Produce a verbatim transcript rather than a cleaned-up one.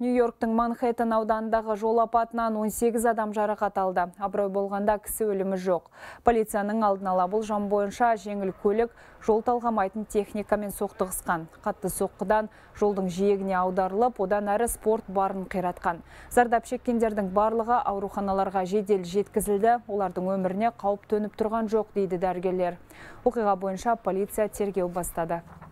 Нью-Йорктың Манхэттен ауданындағы жол апатынан он сегіз адам жарақат алды. Абырой болғанда кісі өлімі жоқ. Полицияның алдын ала болжам бойынша жеңіл көлік жол талғамайтын техникамен соқтығысқан. Қатты соққыдан жолдың жиегіне аударылып, одан әрі спорт барын қиратқан. Зардап шеккендердің барлығы ауруханаларға жедел жеткізілді. Олардың өміріне қауіп төніп тұрған жоқ, дейді дәрігерлер. Оқиға бойынша полиция тергеу бастады.